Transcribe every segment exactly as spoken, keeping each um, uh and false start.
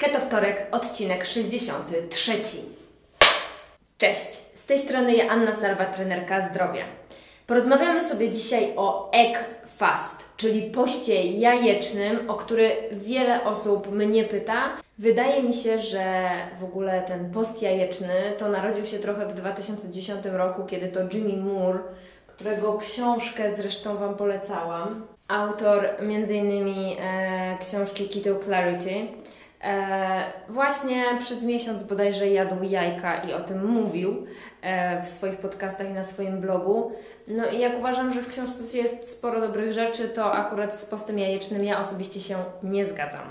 Keto Wtorek, odcinek sześćdziesiąty trzeci. Cześć, z tej strony ja Anna Salwa, trenerka zdrowia. Porozmawiamy sobie dzisiaj o egg fast, czyli poście jajecznym, o który wiele osób mnie pyta. Wydaje mi się, że w ogóle ten post jajeczny to narodził się trochę w dwa tysiące dziesiątym roku, kiedy to Jimmy Moore, którego książkę zresztą Wam polecałam, autor między innymi e, książki Keto Clarity, E, właśnie przez miesiąc bodajże jadł jajka i o tym mówił e, w swoich podcastach i na swoim blogu. No i jak uważam, że w książce jest sporo dobrych rzeczy, to akurat z postem jajecznym ja osobiście się nie zgadzam.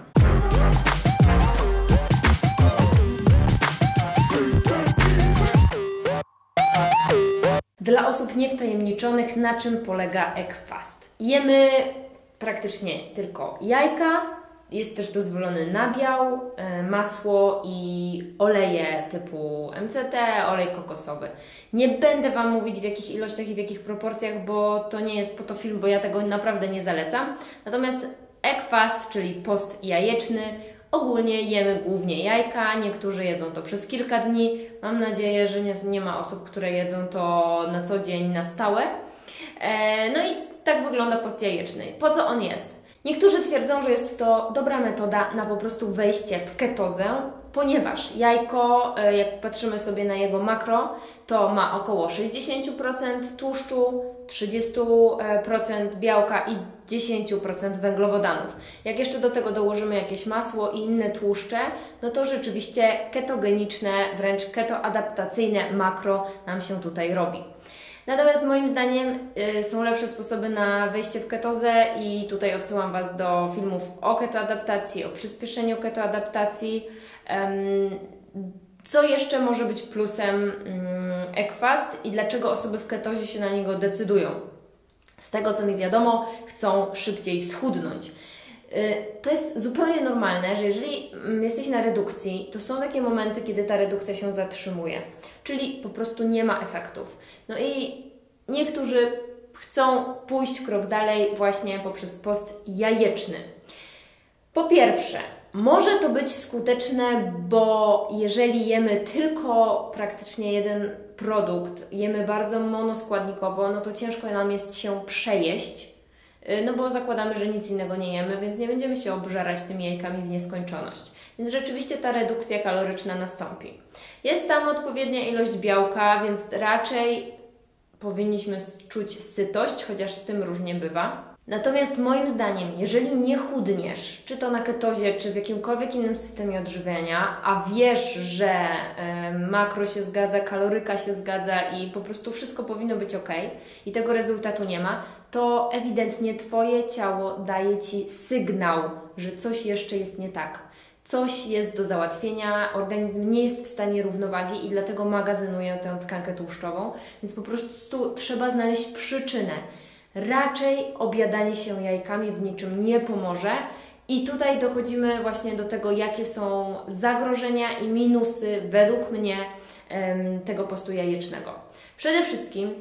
Dla osób niewtajemniczonych, na czym polega egg fast? Jemy praktycznie tylko jajka. Jest też dozwolony nabiał, masło i oleje typu M C T, olej kokosowy. Nie będę Wam mówić w jakich ilościach i w jakich proporcjach, bo to nie jest po to film, bo ja tego naprawdę nie zalecam. Natomiast egg fast, czyli post jajeczny, ogólnie jemy głównie jajka, niektórzy jedzą to przez kilka dni. Mam nadzieję, że nie, nie ma osób, które jedzą to na co dzień, na stałe. No i tak wygląda post jajeczny. Po co on jest? Niektórzy twierdzą, że jest to dobra metoda na po prostu wejście w ketozę, ponieważ jajko, jak patrzymy sobie na jego makro, to ma około sześćdziesiąt procent tłuszczu, trzydzieści procent białka i dziesięć procent węglowodanów. Jak jeszcze do tego dołożymy jakieś masło i inne tłuszcze, no to rzeczywiście ketogeniczne, wręcz ketoadaptacyjne makro nam się tutaj robi. Natomiast moim zdaniem y, są lepsze sposoby na wejście w ketozę i tutaj odsyłam Was do filmów o ketoadaptacji, o przyspieszeniu ketoadaptacji. Um, co jeszcze może być plusem um, egg fast i dlaczego osoby w ketozie się na niego decydują? Z tego co mi wiadomo, chcą szybciej schudnąć. To jest zupełnie normalne, że jeżeli jesteś na redukcji, to są takie momenty, kiedy ta redukcja się zatrzymuje, czyli po prostu nie ma efektów. No i niektórzy chcą pójść krok dalej właśnie poprzez post jajeczny. Po pierwsze, może to być skuteczne, bo jeżeli jemy tylko praktycznie jeden produkt, jemy bardzo monoskładnikowo, no to ciężko nam jest się przejeść. No bo zakładamy, że nic innego nie jemy, więc nie będziemy się obżerać tymi jajkami w nieskończoność. Więc rzeczywiście ta redukcja kaloryczna nastąpi. Jest tam odpowiednia ilość białka, więc raczej powinniśmy czuć sytość, chociaż z tym różnie bywa. Natomiast moim zdaniem, jeżeli nie chudniesz, czy to na ketozie, czy w jakimkolwiek innym systemie odżywiania, a wiesz, że y, makro się zgadza, kaloryka się zgadza i po prostu wszystko powinno być ok i tego rezultatu nie ma, to ewidentnie Twoje ciało daje Ci sygnał, że coś jeszcze jest nie tak. Coś jest do załatwienia, organizm nie jest w stanie równowagi i dlatego magazynuje tę tkankę tłuszczową, więc po prostu trzeba znaleźć przyczynę. Raczej objadanie się jajkami w niczym nie pomoże i tutaj dochodzimy właśnie do tego, jakie są zagrożenia i minusy według mnie tego postu jajecznego. Przede wszystkim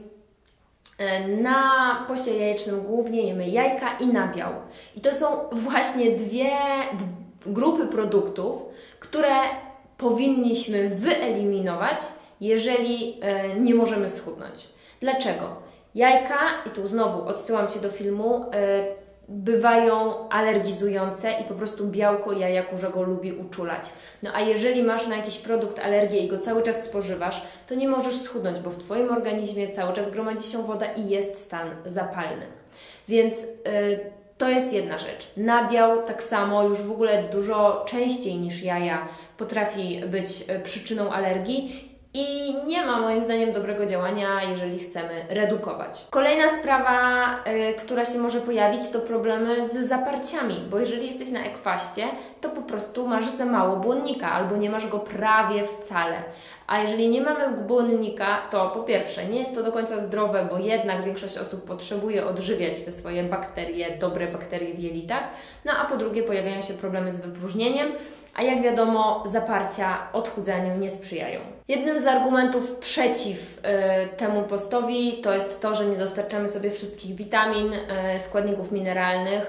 na poście jajecznym głównie jemy jajka i nabiał. I to są właśnie dwie grupy produktów, które powinniśmy wyeliminować, jeżeli nie możemy schudnąć. Dlaczego? Jajka, i tu znowu odsyłam Cię do filmu, yy, bywają alergizujące i po prostu białko jaja kurzego lubi uczulać. No a jeżeli masz na jakiś produkt alergię i go cały czas spożywasz, to nie możesz schudnąć, bo w Twoim organizmie cały czas gromadzi się woda i jest stan zapalny. Więc yy, to jest jedna rzecz. Nabiał tak samo, już w ogóle dużo częściej niż jaja potrafi być przyczyną alergii. I nie ma moim zdaniem dobrego działania, jeżeli chcemy redukować. Kolejna sprawa, y, która się może pojawić, to problemy z zaparciami, bo jeżeli jesteś na egg fastie, to po prostu masz za mało błonnika albo nie masz go prawie wcale. A jeżeli nie mamy błonnika, to po pierwsze nie jest to do końca zdrowe, bo jednak większość osób potrzebuje odżywiać te swoje bakterie, dobre bakterie w jelitach, no a po drugie pojawiają się problemy z wypróżnieniem, a jak wiadomo, zaparcia odchudzaniu nie sprzyjają. Jednym z argumentów przeciw y, temu postowi to jest to, że nie dostarczamy sobie wszystkich witamin, y, składników mineralnych.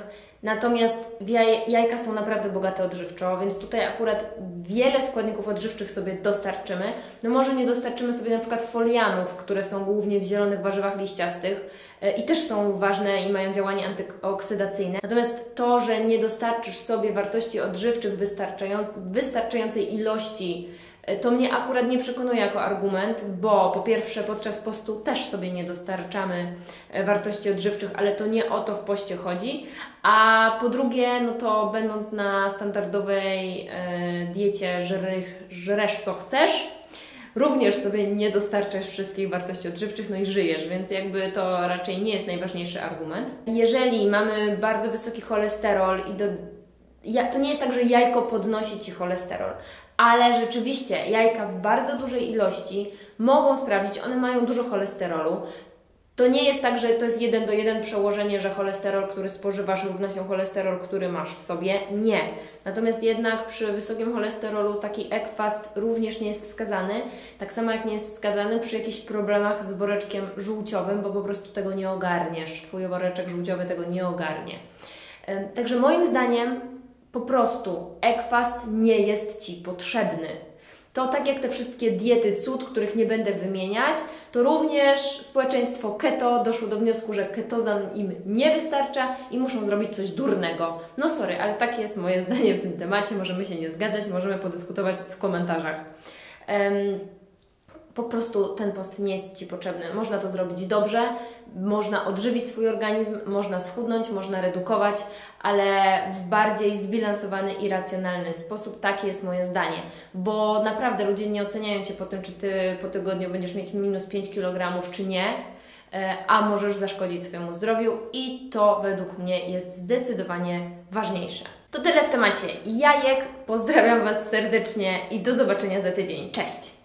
Natomiast jaj, jajka są naprawdę bogate odżywczo, więc tutaj akurat wiele składników odżywczych sobie dostarczymy. No może nie dostarczymy sobie na przykład folianów, które są głównie w zielonych warzywach liściastych i też są ważne i mają działanie antyoksydacyjne. Natomiast to, że nie dostarczysz sobie wartości odżywczych wystarczającej ilości, to mnie akurat nie przekonuje jako argument, bo po pierwsze podczas postu też sobie nie dostarczamy wartości odżywczych, ale to nie o to w poście chodzi, a po drugie, no to będąc na standardowej e, diecie żresz, żresz co chcesz, również sobie nie dostarczasz wszystkich wartości odżywczych, no i żyjesz, więc jakby to raczej nie jest najważniejszy argument. Jeżeli mamy bardzo wysoki cholesterol i do Ja, to nie jest tak, że jajko podnosi Ci cholesterol, ale rzeczywiście jajka w bardzo dużej ilości mogą sprawdzić, one mają dużo cholesterolu. To nie jest tak, że to jest jeden do jeden przełożenie, że cholesterol, który spożywasz, równa się cholesterol, który masz w sobie. Nie. Natomiast jednak przy wysokim cholesterolu taki egg fast również nie jest wskazany, tak samo jak nie jest wskazany przy jakichś problemach z woreczkiem żółciowym, bo po prostu tego nie ogarniesz. Twój woreczek żółciowy tego nie ogarnie. Także moim zdaniem po prostu egg fast nie jest Ci potrzebny. To tak jak te wszystkie diety cud, których nie będę wymieniać, to również społeczeństwo keto doszło do wniosku, że ketozan im nie wystarcza i muszą zrobić coś durnego. No sorry, ale takie jest moje zdanie w tym temacie, możemy się nie zgadzać, możemy podyskutować w komentarzach. Um, Po prostu ten post nie jest Ci potrzebny. Można to zrobić dobrze, można odżywić swój organizm, można schudnąć, można redukować, ale w bardziej zbilansowany i racjonalny sposób. Takie jest moje zdanie, bo naprawdę ludzie nie oceniają Cię po tym, czy Ty po tygodniu będziesz mieć minus pięć kilogramów, czy nie, a możesz zaszkodzić swojemu zdrowiu i to według mnie jest zdecydowanie ważniejsze. To tyle w temacie jajek. Pozdrawiam Was serdecznie i do zobaczenia za tydzień. Cześć!